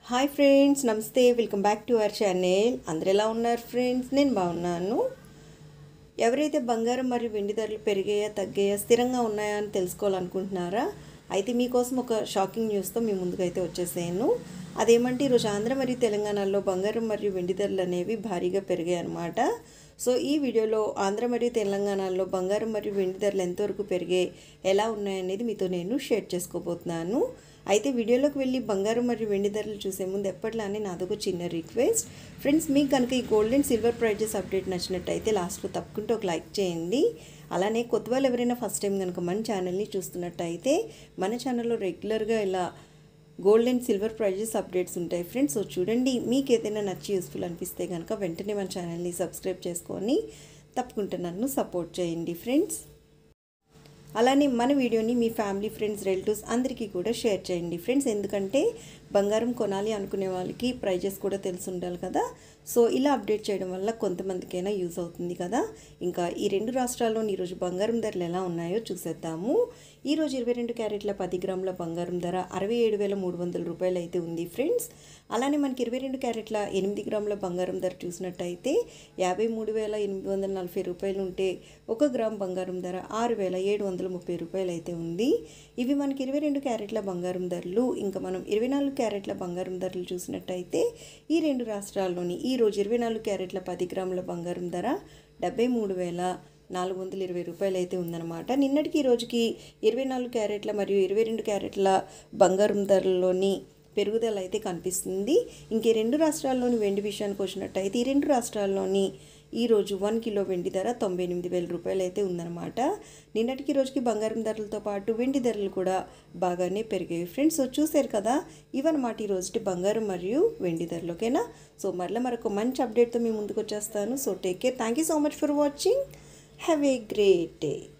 Hi friends, నమస్తే. Welcome back to our channel. అందరు ఎలా ఉన్నారు ఫ్రెండ్స్? నేను బాగున్నాను. ఎవరైతే బంగారం మరియు వెండి ధరలు పెరిగాయా, తగ్గాయా, స్థిరంగా ఉన్నాయా అని తెలుసుకోవాలనుకుంటున్నారా? అయితే మీకోసం ఒక షాకింగ్ న్యూస్తో మీ ముందుకైతే వచ్చేసాను. అదేమంటే ఈరోజు ఆంధ్ర మరియు తెలంగాణలో బంగారం మరియు వెండి ధరలు అనేవి భారీగా పెరిగాయి అన్నమాట. సో ఈ వీడియోలో ఆంధ్ర మరియు తెలంగాణలో బంగారం మరియు వెండి ధరలు ఎంతవరకు పెరిగాయి, ఎలా ఉన్నాయనేది మీతో నేను షేర్ చేసుకోబోతున్నాను. అయితే వీడియోలోకి వెళ్ళి బంగారం మరియు వెండి ధరలు చూసే ముందు ఎప్పటిలానే నాదొక చిన్న రిక్వెస్ట్. ఫ్రెండ్స్, మీకు కనుక ఈ gold and silver prizes update నచ్చినట్టయితే లాస్ట్లో తప్పకుండా ఒక లైక్ చేయండి. అలానే కొత్త వాళ్ళు ఎవరైనా ఫస్ట్ టైం కనుక మన ఛానల్ని చూస్తున్నట్టయితే మన ఛానల్లో రెగ్యులర్గా ఇలా gold and silver prizes updates ఉంటాయి ఫ్రెండ్స్. సో చూడండి, మీకు ఏదైనా నచ్చి యూస్ఫుల్ అనిపిస్తే కనుక వెంటనే మన ఛానల్ని సబ్స్క్రైబ్ చేసుకొని తప్పకుండా నన్ను సపోర్ట్ చేయండి ఫ్రెండ్స్. అలానే మన వీడియోని మీ ఫ్యామిలీ, ఫ్రెండ్స్, రిలేటివ్స్ అందరికీ కూడా షేర్ చేయండి ఫ్రెండ్స్. ఎందుకంటే బంగారం కొనాలి అనుకునే వాళ్ళకి ప్రైజెస్ కూడా తెలిసి ఉండాలి కదా. సో ఇలా అప్డేట్ చేయడం వల్ల కొంతమందికైనా యూజ్ అవుతుంది కదా. ఇంకా ఈ రెండు రాష్ట్రాల్లోని ఈరోజు బంగారం ధరలు ఎలా ఉన్నాయో చూసేద్దాము. ఈరోజు 22 క్యారెట్ల 10 గ్రాముల బంగారం ధర 67,300 రూపాయలు అయితే ఉంది ఫ్రెండ్స్. అలానే మనకి 22 క్యారెట్ల 8 గ్రాముల బంగారం ధర చూసినట్టయితే 53,840 రూపాయలు ఉంటే 1 గ్రామ్ బంగారం ధర 6,730 రూపాయలు అయితే ఉంది. ఇవి మనకి 22 క్యారెట్ల బంగారం ధరలు. ఇంకా మనం 24 క్యారెట్ల బంగారం ధరలు చూసినట్టయితే ఈ రెండు రాష్ట్రాల్లోని ఈరోజు 24 క్యారెట్ల 10 గ్రాముల బంగారం ధర 73,420 రూపాయలు అయితే ఉందన్నమాట. నిన్నటికి ఈ రోజుకి 24 క్యారెట్ల మరియు 22 క్యారెట్ల బంగారం ధరల్లోని పెరుగుదల అయితే కనిపిస్తుంది. ఇంక ఈ రెండు రాష్ట్రాల్లోని వెండి విషయానికి వచ్చినట్టయితే ఈ రెండు రాష్ట్రాల్లోని ఈరోజు 1 కిలో వెండి ధర 98,000 రూపాయలు అయితే ఉందన్నమాట. నిన్నటికి రోజుకి బంగారం ధరలతో పాటు వెండి ధరలు కూడా బాగానే పెరిగాయి ఫ్రెండ్స్. సో చూసారు కదా, ఇవన్నమాట ఈ రోజు బంగారం మరియు వెండి ధరలు. ఓకేనా? సో మరొక మంచి అప్డేట్తో మీ ముందుకు వచ్చేస్తాను. So take care. Thank you so much for watching. Have a great day.